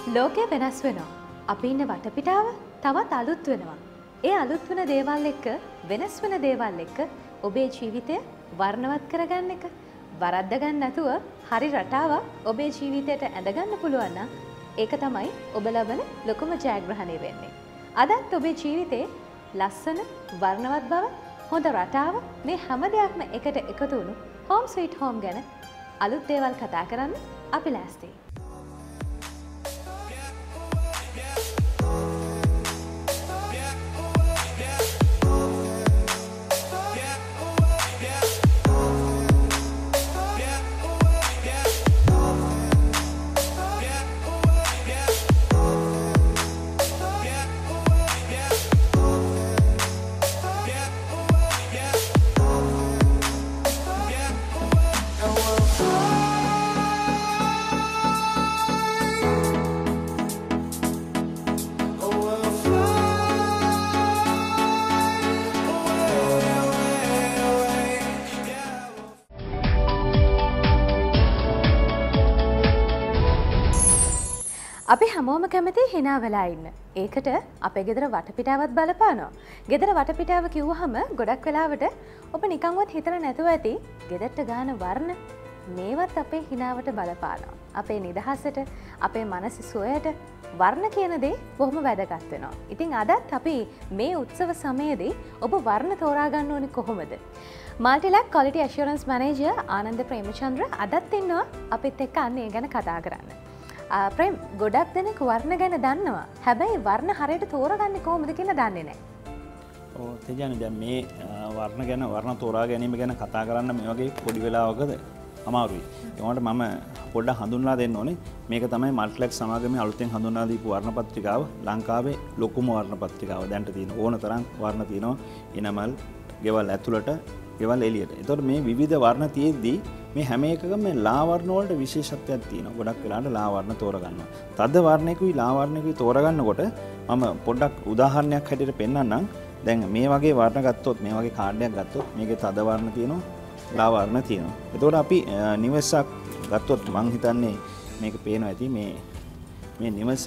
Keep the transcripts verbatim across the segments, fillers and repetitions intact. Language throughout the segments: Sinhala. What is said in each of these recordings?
ලෝකය වෙනස් වෙනවා. අපි ඉන්න වටපිටාව තවත් අලුත් වෙනවා. ඒ අලුත් වෙන දේවල් එක්ක වෙනස් වෙන දේවල් එක්ක ඔබේ ජීවිතය වර්ණවත් කරගන්න එක වරද්ද ගන්න නැතුව හරි රටාවක් ඔබේ ජීවිතයට ඇඳගන්න පුළුවන් නම් ඒක තමයි ඔබ ලබන ලොකුම ජයග්‍රහණය වෙන්නේ. අදත් ඔබේ ජීවිතේ ලස්සන වර්ණවත් බව හොඳ රටාව මේ හැම දෙයක්ම එකට එකතු වුණු හෝම් ස්වීට් හෝම් ගැන අලුත් දේවල් කතා කරන්න අපි ලෑස්තියි. අපි හැමෝම කැමති hina වෙලා ඉන්න. ඒකට අපේ ගෙදර වටපිටාවත් බලපානවා. ගෙදර වටපිටාව කිව්වහම ගොඩක් වෙලාවට ඔබ නිකන්වත් හිතලා නැතුව ඇති ගෙදරට ගාන වර්ණ මේවත් අපේ hinaවට බලපානවා. අපේ නිදහසට, අපේ මනස සුවයට වර්ණ කියන දේ බොහොම වැදගත් වෙනවා. ඉතින් අදත් අපි මේ උත්සව සමයේදී ඔබ වර්ණ තෝරා ගන්න ඕනේ කොහොමද? Multilac Quality Assurance Manager Ananda Premachandra අදත් ඉන්නවා අපිත් එක්ක අන්න ඒ ගැන කතා කරන්න. ප්‍රේම් ගොඩක් දෙනෙක් වර්ණ ගැන දන්නවා. හැබැයි වර්ණ හරියට තෝරගන්නේ කොහොමද කියලා දන්නේ නැහැ. ඔව් තේජානි දැන් මේ වර්ණ ගැන වර්ණ තෝරා ගැනීම ගැන කතා කරන්න මේ වගේ පොඩි වෙලාවකද අමාරුයි. ඒ වුණාට මම පොඩ්ඩක් හඳුන්වා දෙන්න ඕනේ. මේක තමයි Multilac සමාගමේ අලුතෙන් හඳුන්වා දීපු වර්ණ පත්‍රිකාව. ලංකාවේ ලොකුම වර්ණ පත්‍රිකාව. දැන්ට තියෙන ඕන තරම් වර්ණ තියෙනවා. ඉනමල්, ගෙවල් ඇතුළට, ගෙවල් එළියට. ඒතකොට මේ විවිධ වර්ණ තියෙද්දී මේ හැම එකකම මේ ලා වර්ණ වලට විශේෂත්වයක් තියෙනවා. ගොඩක් වෙලාවට ලා වර්ණ තෝරගන්නවා. තද වර්ණයකුයි ලා වර්ණයකුයි තෝරගන්නකොට මම පොඩ්ඩක් උදාහරණයක් හැටියට පෙන්නන්නම්. දැන් මේ වගේ වර්ණ ගත්තොත්, මේ වගේ කාඩ් එකක් ගත්තොත් මේකේ තද වර්ණ තියෙනවා, ලා වර්ණ තියෙනවා. එතකොට අපි නිවසක් ගත්තොත් මං හිතන්නේ මේක පේනවා ඇති මේ මේ නිවස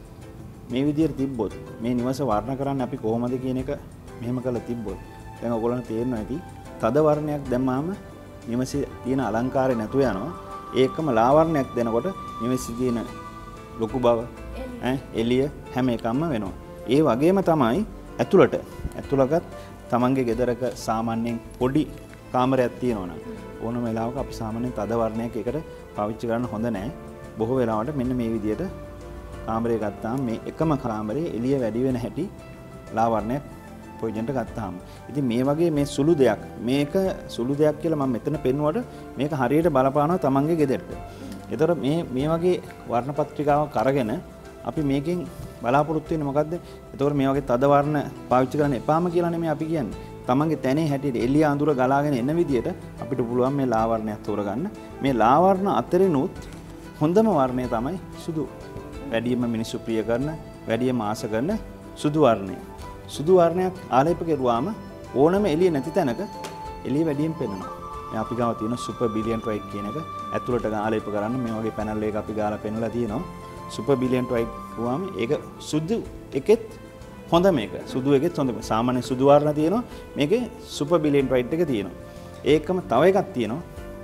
මේ විදිහට තිබ්බොත් මේ නිවස වර්ණ කරන්න අපි කොහොමද කියන එක මෙහෙම කරලා තිබ්බොත් දැන් ඔයගොල්ලන්ට තේරෙනවා ඇති තද වර්ණයක් දැම්මාම නිවසේ තියෙන අලංකාරය නැතු වෙනවා. ඒකම ලා වර්ණයක් දෙනකොට නිවසේ තියෙන ලොකු බව ඈ එළිය හැම එකක්ම වෙනවා. ඒ වගේම තමයි ඇතුළට ඇතුළගත් තමන්ගේ ගෙදරක සාමාන්‍යයෙන් පොඩි කාමරයක් තියෙනවා නම් ඕනම වෙලාවක අපි සාමාන්‍යයෙන් තද වර්ණයක් එකට පාවිච්චි කරන්න හොඳ නැහැ. බොහෝ වෙලාවට මෙන්න මේ විදිහට කාමරය ගත්තාම මේ එකම කාමරයේ එළිය වැඩි වෙන හැටි ලා වර්ණයක් පොයින්ට් ගත්තාම. ඉතින් මේ වගේ මේ සුළු දෙයක් මේක සුළු දෙයක් කියලා මම මෙතන පෙන්වුවට මේක හරියට බලපානවා තමන්ගේ ගෙදරට. ඒතර මේ මේ වගේ වර්ණ පත්‍රිකාවක් අරගෙන අපි මේකෙන් බලාපොරොත්තු වෙන්නේ මොකද්ද? ඒතකොට මේ වගේ තද වර්ණ පාවිච්චි කරන්න එපාම කියලා නෙමෙයි අපි කියන්නේ. තමන්ගේ තැනේ හැටියට එළිය අඳුර ගලාගෙන එන විදියට අපිට පුළුවන් මේ ලා වර්ණයක් තෝරගන්න. මේ ලා වර්ණ අතරිනුත් හොඳම වර්ණය තමයි සුදු. වැඩියෙන්ම මිනිස්සු ප්‍රිය කරන, වැඩියෙන්ම ආස කරන සුදු වර්ණය. සුදු වර්ණයක් ආලේප කරුවාම ඕනම එළිය නැති තැනක එළිය වැඩියෙන් පෙනෙනවා. මේ අපි ගාව තියෙන සුපර් බිලියන්ට් වයිට් කියන එක ඇතුළට ආලේප කරන්න මේ වගේ පැනල් එකක් අපි ගාලා පෙන්නලා තියෙනවා. සුපර් බිලියන්ට් වයිට් ගුවාම ඒක සුදු එකෙත් හොඳ මේක. සුදු එකෙත් හොඳ. සාමාන්‍ය සුදු වර්ණ තියෙනවා. මේකේ සුපර් බිලියන්ට් වයිට් එක තියෙනවා. ඒකම තව එකක් තියෙනවා.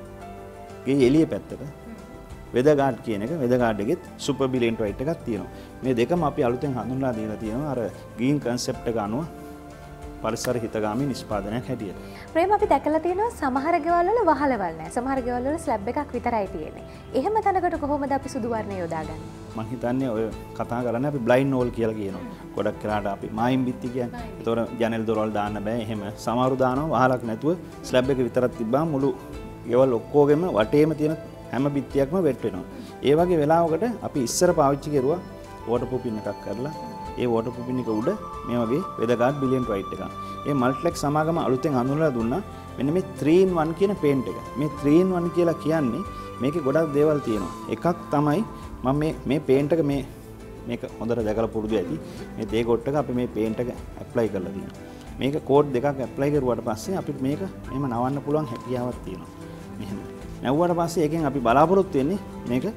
ගේ එළිය පැත්තට වෙදර් ගාඩ් කියන එක වෙදර් ගාඩ් එකෙත් සුපර් බිලියන්ට් වයිට් එකක් තියෙනවා. මේ දෙකම අපි අලුතෙන් හඳුන්වලා දීලා තියෙනවා අර ග්‍රීන් කන්සෙප්ට් එක අනුව පරිසර හිතගාමී නිෂ්පාදනයක් හැටියට. ප්‍රේම අපි දැකලා තියෙනවා සමහර ගෙවල් වල වහලවල් නැහැ. සමහර ගෙවල් වල ස්ලැබ් එකක් විතරයි තියෙන්නේ. එහෙම තැනකට කොහොමද අපි සුදු වර්ණය යොදාගන්නේ? මම හිතන්නේ ඔය කතා කරන්නේ අපි බ්ලයින්ඩ් වෝල් කියලා කියනවා. ගොඩක් වෙලාට අපි මායිම් බිත්ති කියන්නේ. ඒතොර ජනෙල් දොරවල් දාන්න බෑ. එහෙම සමහරු දානවා වහලක් නැතුව ස්ලැබ් එක විතරක් තිබ්බාම මුළු ගෙවල් ඔක්කොගෙම වටේම තියෙන හැම බිත්තියක්ම වෙට් වෙනවා. ඒ වගේ වෙලාවකට අපි ඉස්සර පාවිච්චි කරුවා වෝටර් ප්‍රූෆින් එකක් කරලා ඒ වෝටර් ප්‍රූෆින් එක උඩ මේ වගේ වෙදර් ගාඩ් බිලියන්ට් වයිට් එකක්. ඒ Multilac සමාගම අලුතෙන් හඳුන්වලා දුන්නා මෙන්න මේ three in one කියන පේන්ට් එක. මේ three in one කියලා කියන්නේ මේකේ ගොඩක් දේවල් තියෙනවා. එකක් තමයි මම මේ මේ පේන්ට් එක මේ මේක හොඳට දැකලා පුරුදු ඇති. මේ දේ ගොට් එක අපි මේ පේන්ට් එක ඇප්ලයි කරලා තියෙනවා. මේක කෝඩ් දෙකක් ඇප්ලයි කරුවාට පස්සේ අපිට මේක එහෙම නවන්න පුළුවන් හැකියාවක් තියෙනවා. මෙහෙම. නැවුවට පස්සේ එකෙන් අපි බලාපොරොත්තු වෙන්නේ මේක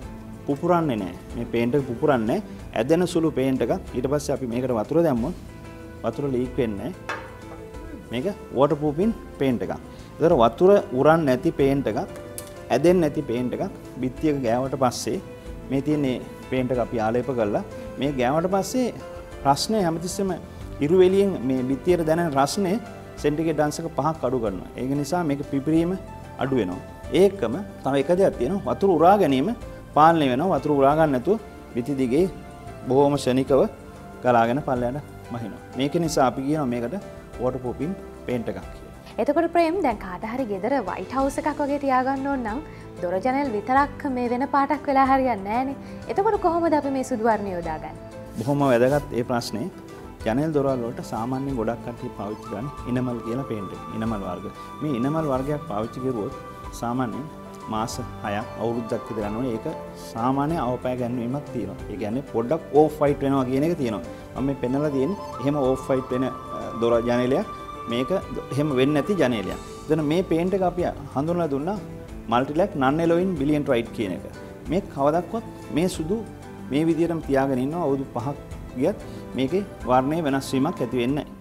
පුපුරන්නේ නැහැ. මේ පේන්ට් එක පුපුරන්නේ ඇදෙන සුළු පේන්ට් එකක්. ඊට පස්සේ අපි මේකට වතුර දැම්මොත් වතුර ලීක් වෙන්නේ මේක වෝටර් ප්‍රූෆින් පේන්ට් එකක්. ඒතර වතුර උරන් නැති පේන්ට් එකක්, ඇදෙන්නේ නැති පේන්ට් එකක් බිත්තියක ගෑවට පස්සේ මේ තියෙන පේන්ට් එක අපි ආලේප කරලා මේ ගෑවට පස්සේ රස්නේ හැමතිස්සෙම ඉරු එළියෙන් මේ බිත්තියට දැනෙන රස්නේ සෙන්ටිග්‍රේඩ් අංශක පහක් අඩු කරනවා. ඒක නිසා මේක පිපිරීම අඩු වෙනවා. ඒකම තව එක දෙයක් තියෙනවා. වතුර උරා ගැනීම පාලනය වෙනවා. වතුර උරා ගන්න නැතුව බිත්ති දිගේ බොහොම ශනිකව ගලාගෙන පල්ලයට මහිනවා. මේක නිසා අපි කියනවා මේකට වෝටර් ප්‍රූෆින් පේන්ට් එකක් කියලා. එතකොට ප්‍රේම් දැන් කාට හරි ගෙදර වයිට් හවුස් එකක් වගේ තියාගන්න ඕන නම් දොර ජනෙල් විතරක් මේ වෙන පාටක් වෙලා හරියන්නේ නැහනේ. එතකොට කොහොමද අපි මේ සුදු වර්ණය යොදාගන්නේ? බොහොම වැදගත් ඒ ප්‍රශ්නේ. ජනෙල් දොරවල් වලට සාමාන්‍යයෙන් ගොඩක් කට්ටිය පාවිච්චි කරන්නේ ඉනමල් කියලා පේන්ට් එක. ඉනමල් වර්ග. මේ ඉනමල් වර්ගයක් පාවිච්චි කරුවොත් සාමාන්‍යයෙන් මාස හයක් අවුරුද්දක් විතර යනවා. ඒක සාමාන්‍ය අවපෑ ගැන්වීමක් තියෙනවා. ඒ කියන්නේ පොඩ්ඩක් ඕෆ් වයිට් වෙනවා කියන එක තියෙනවා. මම මේ පෙන්නලා තියෙන්නේ එහෙම ඕෆ් වයිට් වෙන දොර ජනේලයක්. මේක එහෙම වෙන්නේ නැති ජනේලයක්. එතන මේ පේන්ට් එක අපි හඳුන්වලා දුන්නා මල්ටිලැක් නන් එලොයින් බිලියන්ට් වයිට් කියන එක. මේ කවදක්වත් මේ සුදු මේ විදිහටම තියාගෙන ඉන්නවා අවුරුදු පහක් ගියත් මේකේ වර්ණයේ වෙනස් වීමක් ඇති වෙන්නේ නැහැ.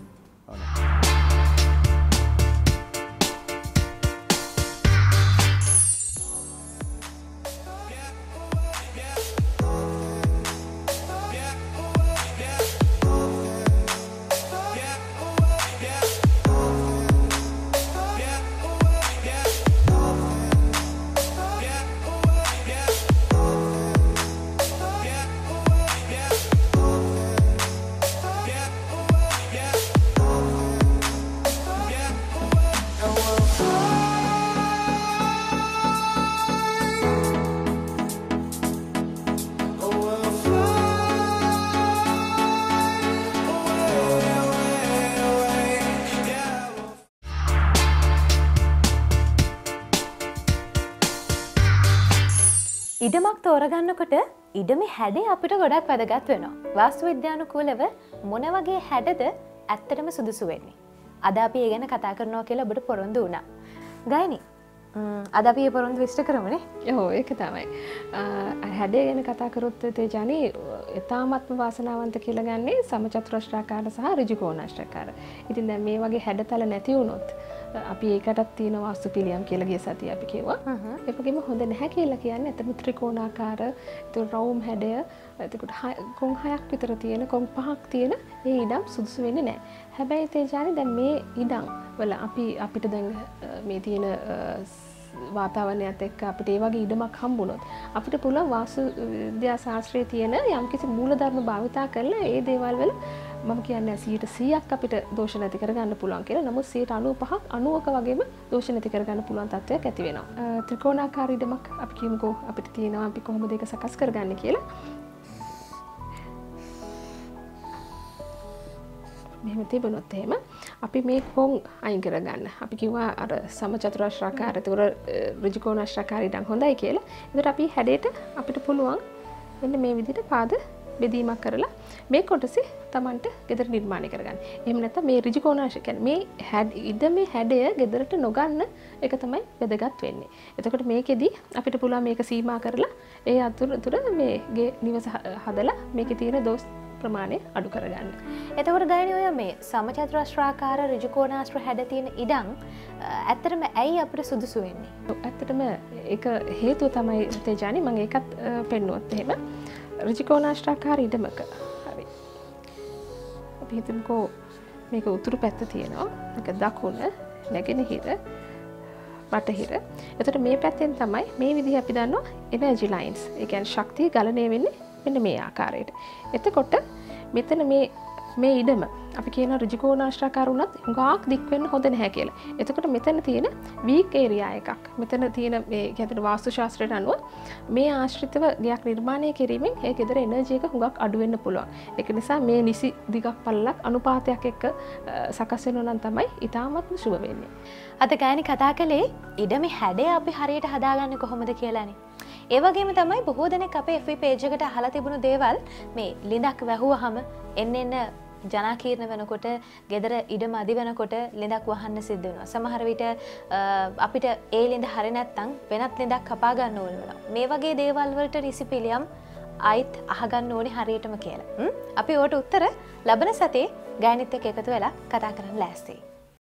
ඉඩමක් තෝරගන්නකොට ඉඩමේ හැඩය අපිට ගොඩක් වැදගත් වෙනවා. වාස්තු විද්‍යානුකූලව මොන වගේ හැඩද ඇත්තටම සුදුසු වෙන්නේ? අද අපි ඒ ගැන කතා කරනවා කියලා ඔබට පොරොන්දු වුණා. ගායනි, අද අපි ඒ පොරොන්දු විශ්ල කරමුනේ. ඔව් ඒක තමයි. හැඩය ගැන කතා කරොත් තේජානි ඉතාමත්ම වාසනාවන්ත කියලා ගන්නේ සමචතුරස්‍රාකාර සහ ඍජුකෝණාශ්‍රාකාර. ඉතින් දැන් මේ වගේ හැඩතල නැති වුණොත් අපි ඒකටත් තියෙන වාස්තු පිළියම් කියලා ගිය සතිය අපි කිව්වා. ඒ වගේම හොඳ නැහැ කියලා කියන්නේ අතම ත්‍රිකෝණාකාර, ඒක රවුම් හැඩය, එතකොට කොන් හයක් විතර තියෙන, කොන් පහක් තියෙන ඒ ඉඩම් සුදුසු වෙන්නේ නැහැ. හැබැයි තේජානි දැන් මේ ඉඩම් වල අපි අපිට දැන් මේ තියෙන වාතාවරණයත් එක්ක අපිට ඒ වගේ ඉඩමක් හම්බුනොත් අපිට පුළුවන් වාස්තු විද්‍යා ශාස්ත්‍රයේ තියෙන යම්කිසි මූලධර්ම භාවිතා කරලා ඒ දේවල් වල මම කියන්නේ සීයට සීයක් අපිට දෝෂ නැති කරගන්න පුළුවන් කියලා. නමුත් සීයට අනූපහක් අනූවක වගේම දෝෂ නැති කරගන්න පුළුවන් තත්ත්වයක් ඇති වෙනවා. ත්‍රිකෝණාකාර ඉඩමක් අපි කියමුකෝ අපිට තියෙනවා අපි කොහොමද ඒක සකස් කරගන්නේ කියලා. මෙහෙම තිබුණොත් එහෙම අපි මේ කොන් අයින් කරගන්න. අපි කිව්වා අර සමචතුරස්‍රාකාර ඒතකොට ඍජුකෝණාශ්‍රාකාර ඉඩම් හොඳයි කියලා. ඒකට අපි හැඩයට අපිට පුළුවන් මෙන්න මේ විදිහට පාද බෙදීමක් කරලා මේ කොටසේ Tamanට ගෙදර නිර්මාණය කරගන්න. එහෙම නැත්නම් මේ ඍජුකෝණාශ්‍ර කියන්නේ මේ හැඩ ඉඩමේ හැඩය ගෙදරට නොගන්න එක තමයි වැදගත් වෙන්නේ. එතකොට මේකෙදි අපිට පුළුවන් මේක සීමා කරලා ඒ අතුර මේ ගේ නිවස හදලා මේකේ තියෙන දෝෂ ප්‍රමාණය අඩු කරගන්න. එතකොට ගායනි ඔය මේ සමචතුරස්‍රාකාර ඍජුකෝණාශ්‍ර හැඩ තියෙන ඉඩම් ඇත්තටම ඇයි අපිට සුදුසු වෙන්නේ? ඇත්තටම ඒක හේතුව තමයි තේජානි මම ඒකත් පෙන්නුවොත් එහෙම ඍජුකෝණාශ්‍රාකාර ඉඩමක හරි අපි හිතමුකෝ මේක උතුරු පැත්ත තියෙනවා. මේක දකුණ, නැගෙනහිර, බටහිර. එතකොට මේ පැත්තෙන් තමයි මේ විදිහ අපි දන්නවා එනර්ජි ලයින්ස්. ඒ කියන්නේ ශක්තිය ගලණය වෙන්නේ මෙන්න මේ ආකාරයට. එතකොට මෙතන මේ මේ ඉඩම අපි කියන ඍජුකෝණාශ්‍රාකාර වුණත් හුඟක් දික් වෙන්න හොඳ නැහැ කියලා. එතකොට මෙතන තියෙන වීක් ඒරියා එකක්. මෙතන තියෙන මේ කියන්නේ වාස්තු ශාස්ත්‍රයට අනුව මේ ආශ්‍රිතව ගයක් නිර්මාණය කිරීමෙන් ඒ ගෙදර එනර්ජි එක හුඟක් අඩු වෙන්න පුළුවන්. ඒක නිසා මේ නිසි දිගක් පළලක් අනුපාතයක් එක්ක සකස් වෙනවා නම් තමයි ඊටාත්ම සුබ වෙන්නේ. අද ගායනි කතා කළේ ඉඩමේ හැඩය අපි හරියට හදාගන්නේ කොහොමද කියලානේ. ඒ වගේම තමයි බොහෝ දෙනෙක් අපේ එෆ් බී පේජ් එකට අහලා තිබුණු දේවල් මේ ලිඳක් වැහුවහම එන්න එන්න ජනාකීර්ණ වෙනකොට ගෙදර ඉඩම අධි වෙනකොට ලිඳක් වහන්න සිද්ධ වෙනවා. සමහර විට අපිට ඒ ලිඳ හරිය නැත්නම් වෙනත් ලිඳක් කපා ගන්න ඕන වෙනවා. මේ වගේ දේවල් වලට රිසි පිළියම් ආයිත් අහගන්න ඕනේ හරියටම කියලා. අපි ඕකට උත්තර ලබන සතියේ ගායනිත් එක්ක එකතු වෙලා කතා කරන්න ලෑස්තියි.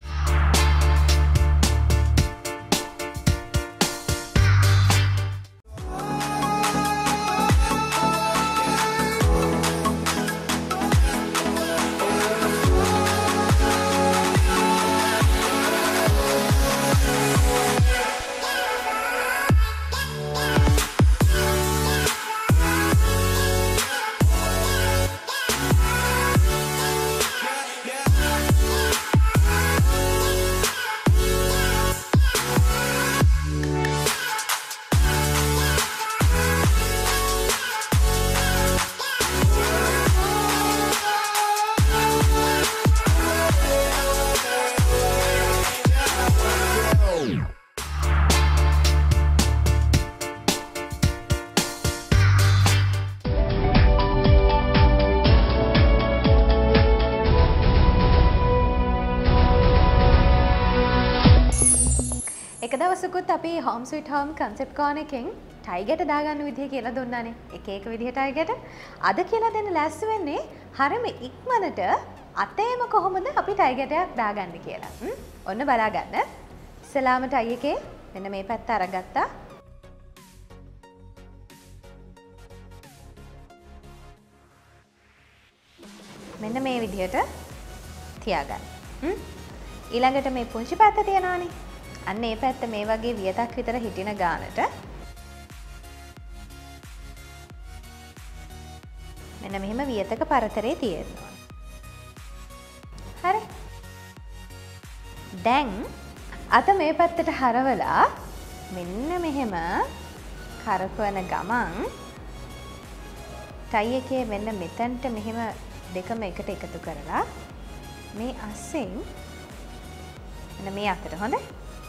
එක දවසකුත් අපි හෝම් ස්වීට් හෝම් කන්සෙප්ට් කෝන් එකෙන් ටයිගර්ට දාගන්න විදිහ කියලා දුන්නානේ. එක එක විදිහ ටයිගර්ට. අද කියලා දෙන්න ලෑස්ති වෙන්නේ හරිම ඉක්මනට අතේම කොහොමද අපි ටයිගර්ටයක් දාගන්නේ කියලා. ඔන්න බලා ගන්න. ඉස්සලාම ටයි එකේ මෙන්න මේ පැත්ත අරගත්තා. මෙන්න මේ විදිහට තියාගන්න. ඊළඟට මේ පුංචි පැත්ත තියනවානේ. අන්න ඒ පැත්ත මේ වගේ වියතක් විතර හිටින ගානට මෙන්න මෙහෙම වියතක පරතරේ තියෙනවා. හරි. දැන් අත මේ පැත්තට හරවලා මෙන්න මෙහෙම කරකවන ගමන් ටයි එකේ මෙන්න මෙතනට මෙහෙම දෙකම එකට එකතු කරලා මේ අස්සෙන් මෙන්න මේ අතට හොඳයි.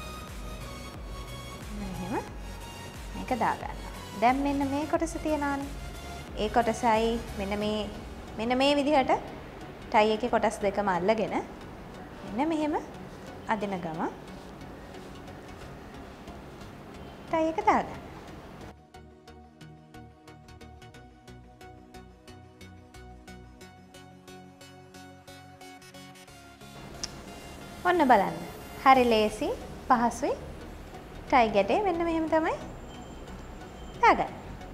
මේක දාගන්න. දැන් මෙන්න මේ කොටස තියනවානේ. ඒ කොටසයි මෙන්න මේ මෙන්න මේ විදිහට ටයි එකේ කොටස් දෙකම අල්ලගෙන මෙන්න මෙහෙම අදින ගම ටයි එක දාගන්න. ඔන්න බලන්න. හරි ලේසි පහසුයි. ටයි ගැටේ මෙන්න මෙහෙම තමයි දාගන්න.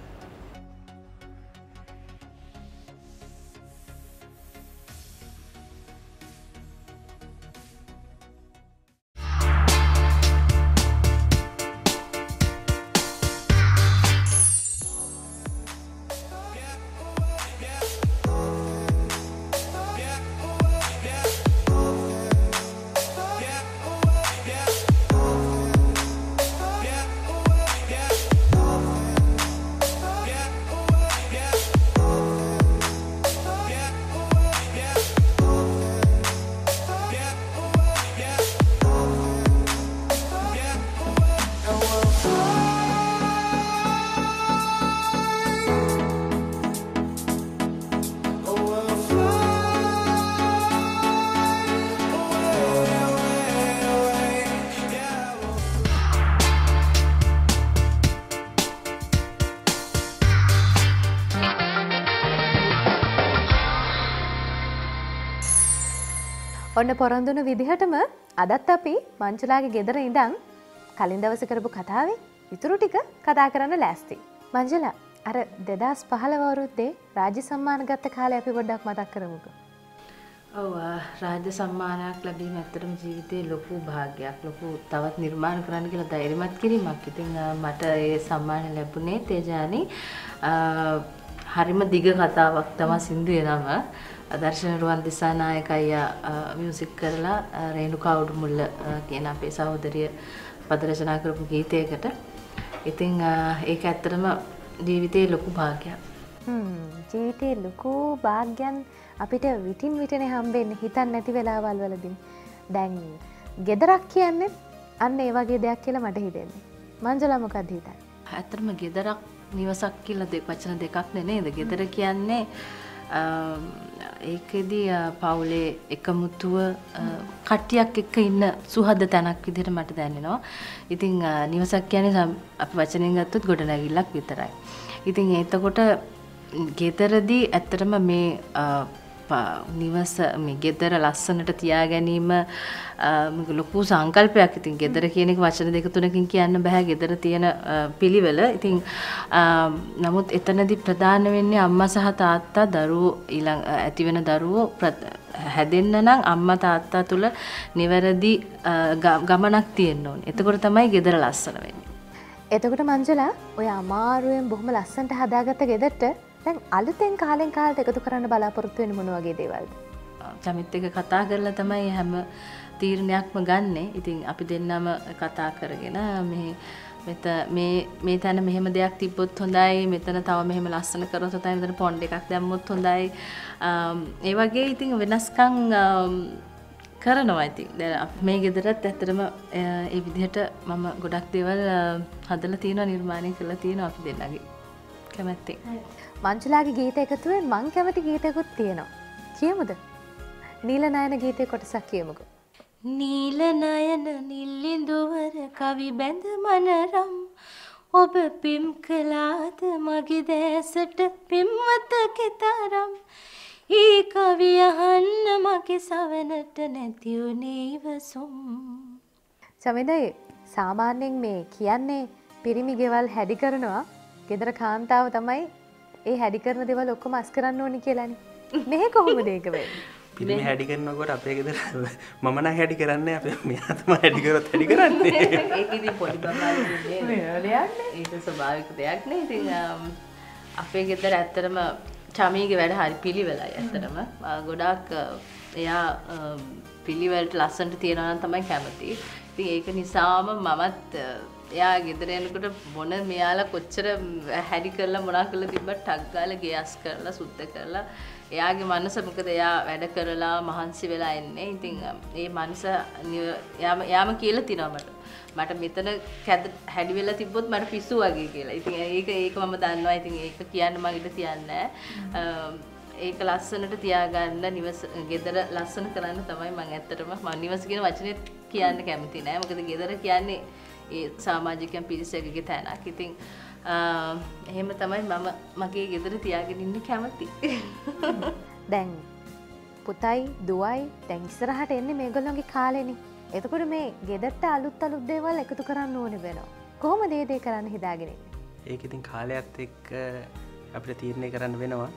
ඔන්න පොරොන්දුන විදිහටම අදත් අපි මංජුලාගේ ගෙදර ඉඳන් කලින් දවසේ කරපු කතාවේ ඉතුරු ටික කතා කරන්න ලෑස්ති. මංජුලා අර දෙදාස් පහළොව අවුරුද්දේ රාජ්‍ය සම්මාන ගත්ත කාලේ අපි පොඩ්ඩක් මතක් කරමුකෝ. ඔව් රාජ්‍ය සම්මානයක් ලැබීම ඇත්තටම ජීවිතේ ලොකු භාග්යක්. ලොකු තවත් නිර්මාණ කරන්න කියලා ධෛර්යමත් කිරීමක්. ඉතින් මට ඒ සම්මානය ලැබුණේ තේජානි හරිම දිග කතාවක් තමයි සින්දුවේ නම. දර්ශන රුවන් දිසානායක අයියා මියුසික් කරලා රේණුකා උඩුමුල්ල කියන අපේ සහෝදරිය පද රචනා කරපු ගීතයකට. ඉතින් ඒක ඇත්තටම ජීවිතේ ලොකු භාගයක්. හ්ම් ජීවිතේ ලොකු භාග්යන් අපිට විටින් විටනේ හම්බෙන්නේ හිතන්න නැති වෙලාවල් වලදී. දැන් ගෙදරක් කියන්නේ අන්න ඒ වගේ දෙයක් කියලා මට හිතෙන්නේ. මංජුලා මොකක්ද හිතන්නේ? ඇත්තටම ගෙදරක් නිවසක් කියලා දෙක වචන දෙකක් නේ නේද? ගෙදර කියන්නේ ඒකෙදී පවුලේ එකමුතුව කට්ටියක් එක්ක ඉන්න සුහද තැනක් විදිහට මට දැනෙනවා. ඉතින් නිවසක් කියන්නේ අපි වචනෙන් ගත්තොත් ගොඩනැගිල්ලක් විතරයි. ඉතින් එතකොට ගෙදරදී ඇත්තටම මේ නිවස මේ ගෙදර ලස්සනට තියා ගැනීම ලොකු සංකල්පයක්. ඉතින් ගෙදර කියන එක වචන දෙක තුනකින් කියන්න බෑ ගෙදර තියෙන පිළිවෙල. ඉතින් නමුත් එතනදී ප්‍රධාන වෙන්නේ අම්මා සහ තාත්තා දරුවෝ ඊළඟ ඇති වෙන දරුවෝ හැදෙන්න නම් අම්මා තාත්තා තුල නිවැරදි ගමනක් තියෙන්න ඕනේ. එතකොට තමයි ගෙදර ලස්සන වෙන්නේ. එතකොට මංජලා ඔය අමාරුවෙන් බොහොම ලස්සනට හදාගත්ත ගෙදරට දැන් අලුතෙන් කාලෙන් කාලට එකතු කරන්න බලාපොරොත්තු වෙන මොන වගේ දේවල්ද? චමිත් එක කතා කරලා තමයි හැම තීරණයක්ම ගන්නෙ. ඉතින් අපි දෙන්නම කතා කරගෙන මේ මෙත මේ මේ තැන මෙහෙම දෙයක් තිබ්බොත් හොඳයි, මෙතන තව මෙහෙම ලස්සන කරොත් හොඳයි, මෙතන පොන්ඩ් එකක් දැම්මොත් හොඳයි. ඒ වගේ ඉතින් වෙනස්කම් කරනවා. ඉතින් දැන් මේ ගෙදරත් ඇත්තටම ඒ විදිහට මම ගොඩක් දේවල් හදලා තියෙනවා, නිර්මාණය කරලා තියෙනවා අපි දෙන්නගේ කැමැත්තෙන්. මංජුලාගේ ගීත එකතුවෙන් මං කැමති ගීතයකුත් තියෙනවා. කියමුද? නීලනයන ගීතේ කොටසක් කියමුකෝ. නීලනයන නිල්ලිඳුවර කවි බැඳ මනරම් ඔබ පිම් කළාද මගේ දැසට පිම්වත කෙතරම් ඊ කවිය අහන්න මගේ සවනට නැති උනේ ඉවසුම්. සමිදයි සාමාන්‍යයෙන් මේ කියන්නේ පිරිමි ගෙවල් හැඩි කරනවා, ගෙදර කාන්තාව තමයි ඒ හැඩි කරන දේවල් ඔක්කොම අස් කරන්න ඕනි කියලානේ. මෙහෙ කොහොමද ඒක වෙන්නේ? පිරිමි හැඩි කරනකොට අපේ ගෙදර මම නම් හැඩි කරන්නේ අපේ මෙයා තමයි හැඩි කරොත් හැඩි කරන්නේ. ඒක ඉතින් පොඩි බබාලුනේ නේ. ඒක ස්වභාවික දෙයක් නේ. ඉතින් අපේ ගෙදර ඇත්තටම චමීගේ වැඩ හරි පිළිවෙලයි ඇත්තටම. ගොඩාක් එයා පිළිවෙලට ලස්සනට තියනවා නම් තමයි කැමති. ඉතින් ඒක නිසාම මමත් එයා ගෙදර එනකොට මොන මෙයාලා කොච්චර හැඩි කරලා මොනා කරලා තිබ්බත් ටක් ගාලා ගෑස් කරලා සුද්ධ කරලා එයාගේ මනස මොකද එයා වැඩ කරලා මහන්සි වෙලා එන්නේ. ඉතින් ඒ මනස යාම යාම කියලා තිනවා මට. මට මෙතන හැඩි වෙලා තිබ්බොත් මට පිස්සු වගේ කියලා. ඉතින් ඒක ඒක මම දන්නවා. ඉතින් ඒක කියන්න මම ඉඳ තියන්නේ ඒක ලස්සනට තියාගන්න නිවස ගෙදර ලස්සන කරන්න තමයි මම ඇත්තටම මම නිවස කියන වචනේ කියන්න කැමති නෑ. මොකද ගෙදර කියන්නේ ඒ සමාජිකයන් පිරිසකගේ තැනක්. ඉතින් එහෙම තමයි මම මගේ ගෙදර තියාගෙන ඉන්න කැමති. දැන් පුතයි දුවයි දැන් ඉස්සරහට එන්නේ මේගොල්ලෝගේ කාලෙනේ. එතකොට මේ ගෙදරට අලුත් අලුත් දේවල් එකතු කරන්න ඕනේ වෙනවා. කොහොමද මේ දේ කරන්න හිතාගෙන ඉන්නේ? ඒක ඉතින් කාලයත් එක්ක අපිට තීරණය කරන්න වෙනවා.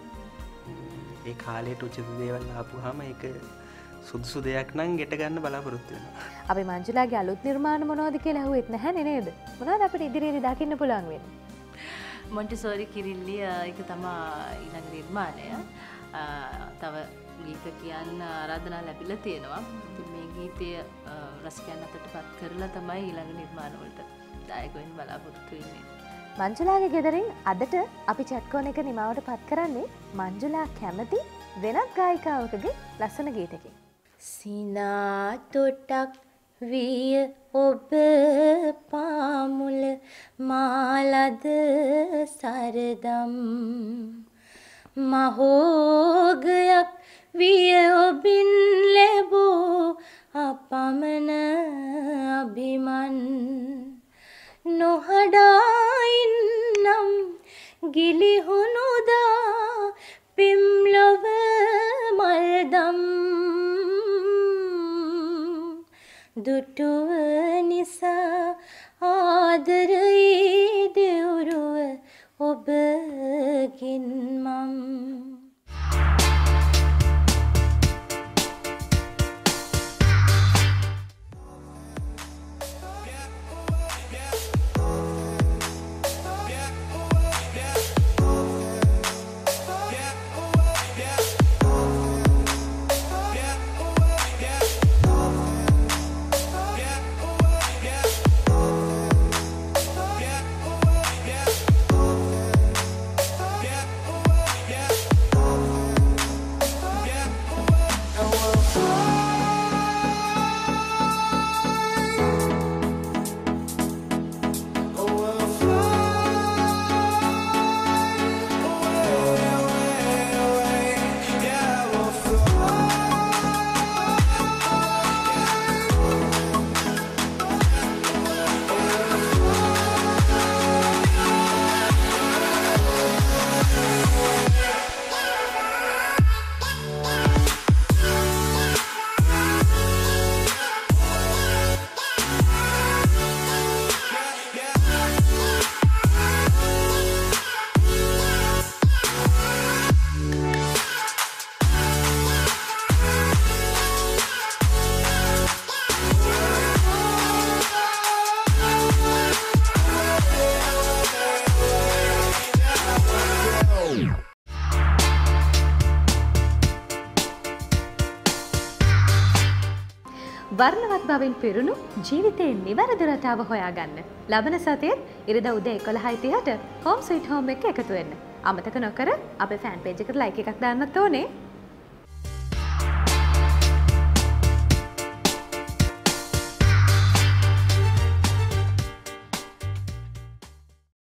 ඒ කාලයට උචිත දේවල් ආපුවාම ඒක සුදුසු දෙයක් නම් ගෙට ගන්න බලාපොරොත්තු වෙනවා. අපි මංජුලාගේ අලුත් නිර්මාණ මොනවද කියලා අහුවෙත් නැහැ නේද? මොනවද අපිට ඉදිරියේදී දකින්න පුළුවන් වෙන්නේ? මොන්ටිසෝරි කිරිල්ලි ඒක තමයි ඊළඟ නිර්මාණය. තව ගීත කියන්න ආරාධනා ලැබිලා තියෙනවා. ඉතින් මේ ගීතය රසිකයන් අතරටපත් කරලා තමයි ඊළඟ නිර්මාණ වලට දායක වෙන්න බලාපොරොත්තු වෙන්නේ. මංජුලාගේ ගෙදරින් අදට අපි චැට්කෝන එක නිමාවට පත් කරන්නේ මංජුලා කැමති වෙනත් ගායිකාවකගේ ලස්සන ගීතකින්. සිනා තොටක් විය ඔබ පාමුල මාලද සරදම් මහෝගයක් විය ඔබින් ලැබූ අපමණ අභිමන් නොහඩායින්නම් ගිලිහුණුදා පිම්ලොව මල්දම් දුටුව නිසා ආදරයේ දෙවුරුව ඔබගෙන් මම්. Yeah. වර්ණවත් බවින් පිරුණු ජීවිතයේ නිවැරදි රටාව හොයාගන්න. ලබන සතියේත් ඉරිදා උදේ එකොළහයි තිහට හෝම් ස්වීට් හෝම් එක එකතු වෙන්න. අමතක නොකර අපේ ෆෑන් පේජ් එකට ලයික් එකක් දාන්නත් ඕනේ.